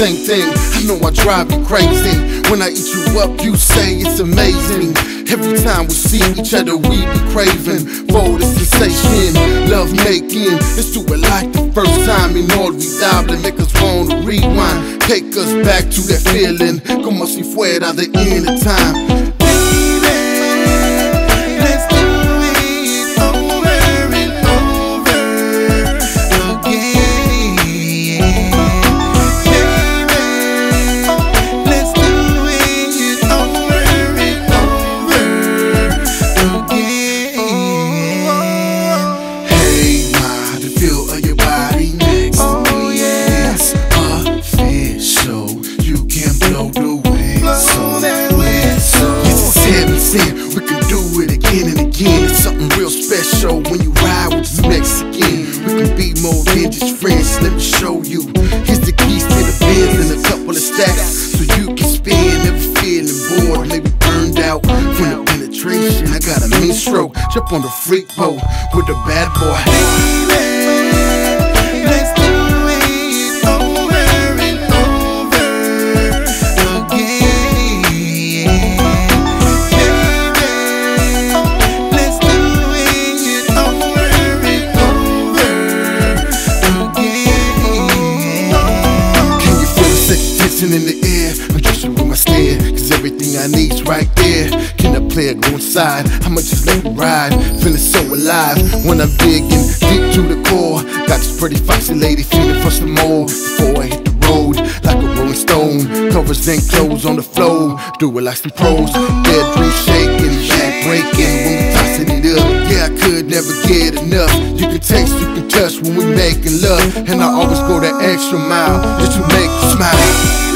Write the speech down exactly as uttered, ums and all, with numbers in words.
same thing. I know I drive you crazy. When I eat you up, you say it's amazing. Every time we see each other, we be craving for the sensation, love making. Let's do it like the first time. In all we dabbling, make us wanna rewind, take us back to that feeling. Como si fuera the end of time. We can do it again and again. It's something real special when you ride with this Mexican. We can be more than just friends, let me show you. Here's the keys to the Benz and a couple of stacks, so you can spin, never feeling bored, maybe burned out from the penetration. I got a mean stroke, jump on the freak boat with a bad boy. Let's do it over and over again. In the air, I'm just with my stare, cause everything I need's right there. Can I play it, go inside? I'ma just let me ride, feeling so alive when I'm digging deep to the core. Got this pretty foxy lady feeling for some more before I hit the road like a rolling stone. Covers and clothes on the floor, do it like some pros. Bedroom shaking, back breaking when we tossing it up. Yeah, I could never get enough. You can taste, you can touch when we making love, and I always go that extra mile just to make you smile.